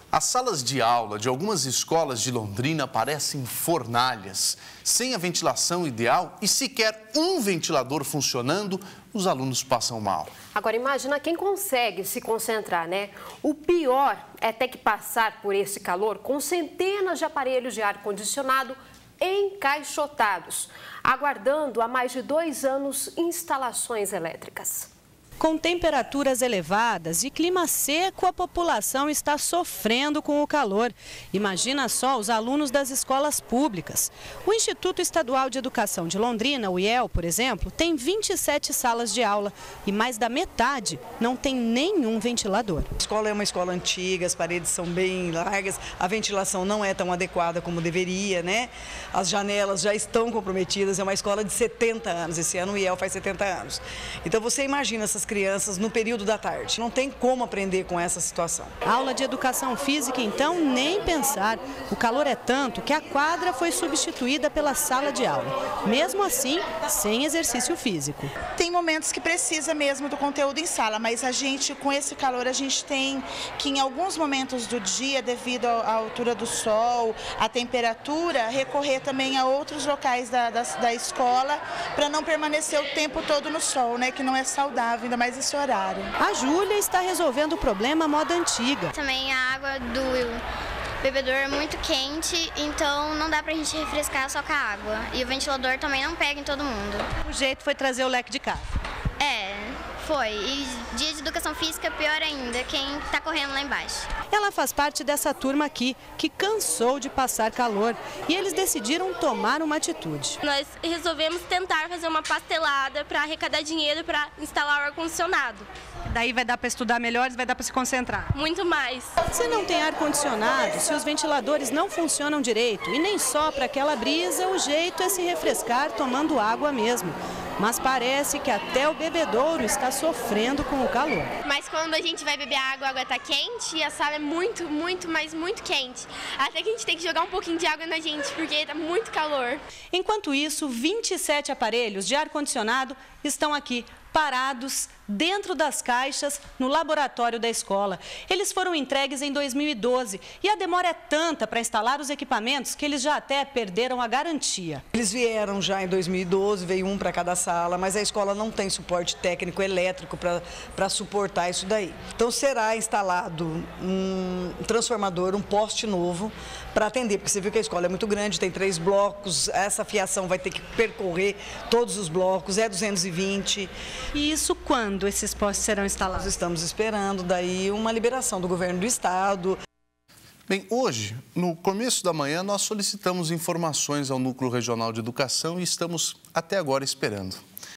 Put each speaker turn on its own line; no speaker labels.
As salas de aula de algumas escolas de Londrina parecem fornalhas. Sem a ventilação ideal e sequer um ventilador funcionando, os alunos passam mal.
Agora imagina quem consegue se concentrar, né? O pior é ter que passar por esse calor com centenas de aparelhos de ar-condicionado encaixotados, aguardando há mais de 2 anos instalações elétricas.
Com temperaturas elevadas e clima seco, a população está sofrendo com o calor. Imagina só os alunos das escolas públicas. O Instituto Estadual de Educação de Londrina, o IEL, por exemplo, tem 27 salas de aula e mais da metade não tem nenhum ventilador.
A escola é uma escola antiga, as paredes são bem largas, a ventilação não é tão adequada como deveria, né? As janelas já estão comprometidas, é uma escola de 70 anos, esse ano o IEL faz 70 anos. Então você imagina essas crianças no período da tarde. Não tem como aprender com essa situação.
Aula de educação física, então, nem pensar. O calor é tanto que a quadra foi substituída pela sala de aula. Mesmo assim, sem exercício físico.
Tem momentos que precisa mesmo do conteúdo em sala, mas a gente, com esse calor, a gente tem que em alguns momentos do dia, devido à altura do sol, à temperatura, recorrer também a outros locais da escola para não permanecer o tempo todo no sol, né? Que não é saudável, ainda mais esse horário.
A Júlia está resolvendo o problema à moda antiga.
Também a água do bebedouro é muito quente, então não dá pra gente refrescar só com a água. E o ventilador também não pega em todo mundo.
O jeito foi trazer o leque de casa.
Foi. E dia de educação física, pior ainda, quem tá correndo lá embaixo.
Ela faz parte dessa turma aqui, que cansou de passar calor. E eles decidiram tomar uma atitude.
Nós resolvemos tentar fazer uma pastelada para arrecadar dinheiro para instalar o ar-condicionado.
Daí vai dar para estudar melhor, vai dar para se concentrar.
Muito mais.
Se não tem ar-condicionado, se os ventiladores não funcionam direito e nem sopra aquela brisa, o jeito é se refrescar tomando água mesmo. Mas parece que até o bebedouro está sofrendo com o calor.
Mas quando a gente vai beber água, a água está quente e a sala é muito quente. Até que a gente tem que jogar um pouquinho de água na gente, porque está muito calor.
Enquanto isso, 27 aparelhos de ar-condicionado estão aqui, parados dentro das caixas no laboratório da escola. Eles foram entregues em 2012 e a demora é tanta para instalar os equipamentos que eles já até perderam a garantia.
Eles vieram já em 2012, veio um para cada sala, mas a escola não tem suporte técnico elétrico para suportar isso daí. Então será instalado um transformador, um poste novo para atender, porque você viu que a escola é muito grande, tem 3 blocos, essa fiação vai ter que percorrer todos os blocos, é 220.
E isso quando esses postes serão instalados?
Nós estamos esperando daí uma liberação do governo do estado.
Bem, hoje, no começo da manhã, nós solicitamos informações ao Núcleo Regional de Educação e estamos até agora esperando.